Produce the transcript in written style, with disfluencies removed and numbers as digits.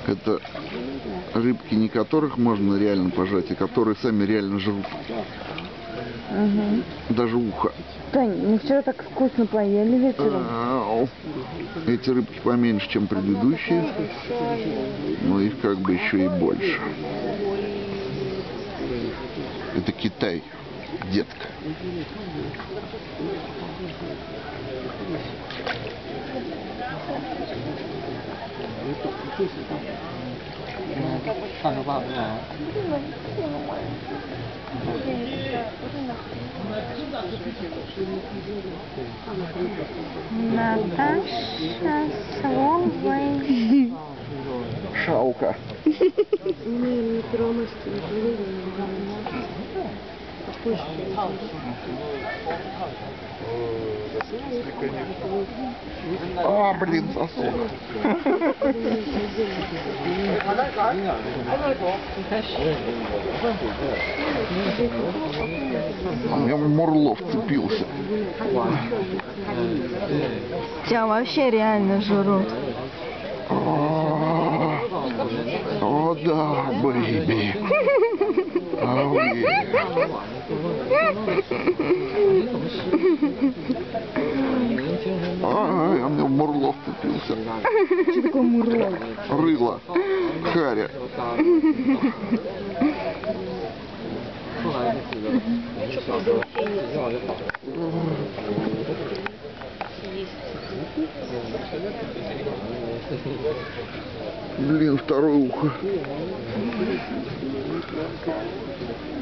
Это рыбки, не которых можно реально пожать, а которые сами реально жрут. Угу. Даже ухо. Тань, мы вчера так вкусно поели вечером. Эти рыбки поменьше, чем предыдущие, но их как бы еще и больше. Это Китай, детка. Наташа Словой. Шаука. А, блин, засох. У меня Мурло вцепился. Тебя вообще реально жрут. О, да, бэйби. А мне в Мурло вцепился. Что такое Мурло? Рыло. Харя. Блин, второе ухо.